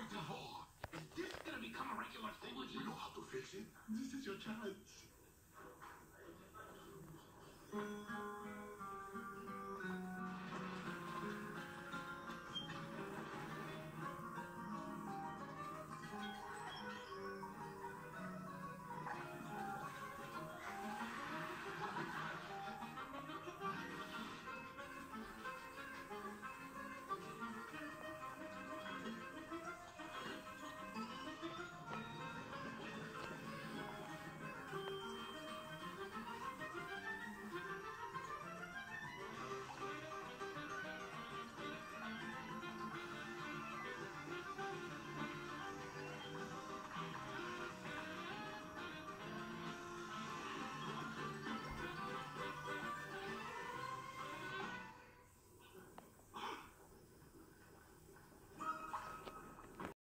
before. Is this gonna become a regular thing with you? You know how to fix it. This is your chance.